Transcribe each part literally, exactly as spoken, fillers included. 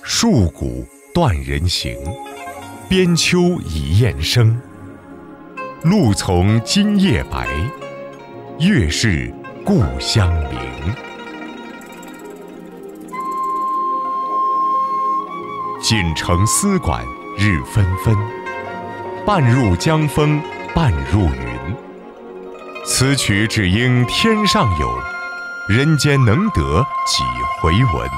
戍鼓断人行，边秋一雁声。露从今夜白，月是故乡明。锦城丝管日纷纷，半入江风半入云。此曲只应天上有，人间能得几回闻。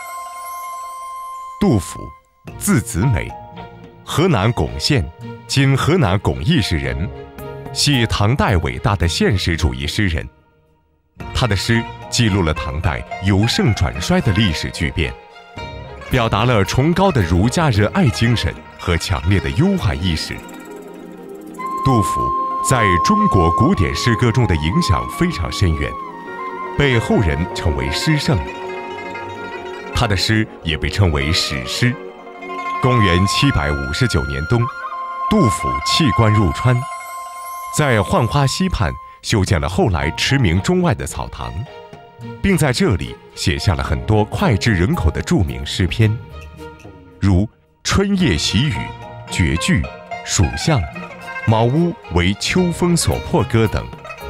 杜甫，字子美，河南巩县（今河南巩义市）人，系唐代伟大的现实主义诗人。他的诗记录了唐代由盛转衰的历史巨变，表达了崇高的儒家仁爱精神和强烈的忧患意识。杜甫在中国古典诗歌中的影响非常深远，被后人称为诗圣。他的诗也被称为史诗。公元七百五十九年冬，杜甫弃官入川，在浣花溪畔修建了后来驰名中外的草堂，并在这里写下了很多脍炙人口的著名诗篇，如《春夜喜雨》《绝句》《蜀巷》《茅屋为秋风所破歌》等。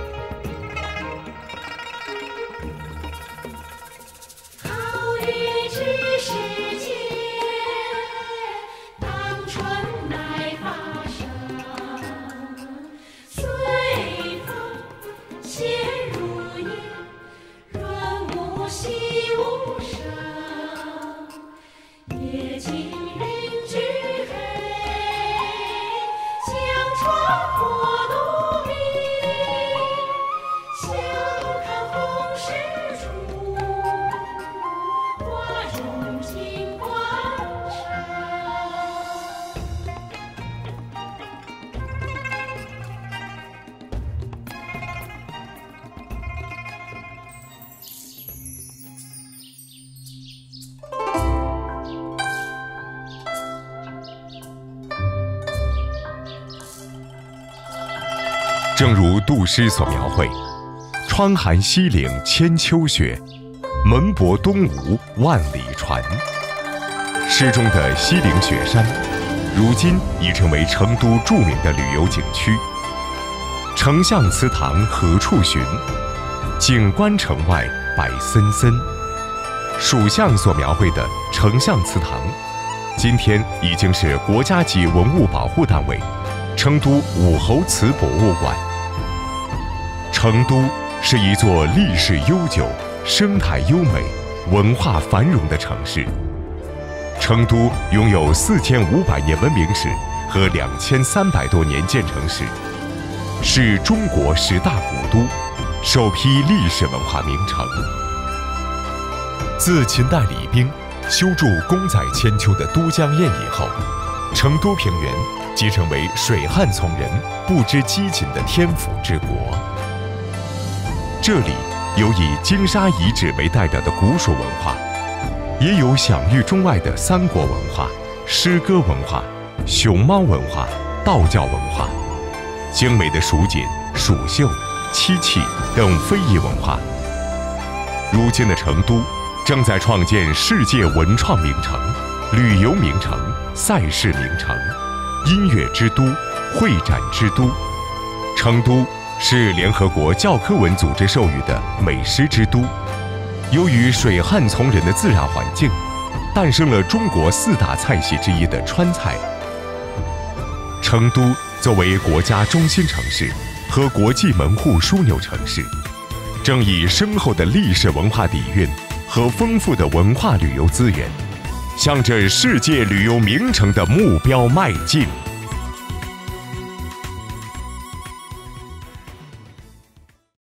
正如杜诗所描绘，窗含西岭千秋雪，门泊东吴万里船。诗中的西岭雪山，如今已成为成都著名的旅游景区。丞相祠堂何处寻？景观城外柏森森。蜀巷所描绘的丞相祠堂，今天已经是国家级文物保护单位，成都武侯祠博物馆。成都是一座历史悠久、生态优美、文化繁荣的城市。成都拥有四千五百年文明史和两千三百多年建成史，是中国十大古都，首批历史文化名城。自秦代李冰修筑功载千秋的都江堰以后，成都平原即成为水旱从人、不知饥馑的天府之国。这里有以金沙遗址为代表的古蜀文化，也有享誉中外的三国文化、诗歌文化、熊猫文化、道教文化，精美的蜀锦、蜀绣、漆器等非遗文化。如今的成都正在创建世界文创名城、旅游名城、赛事名城、音乐之都、会展之都。成都是联合国教科文组织授予的美食之都。由于水旱从人的自然环境，诞生了中国四大菜系之一的川菜。成都作为国家中心城市和国际门户枢纽城市，正以深厚的历史文化底蕴和丰富的文化旅游资源，向着世界旅游名城的目标迈进。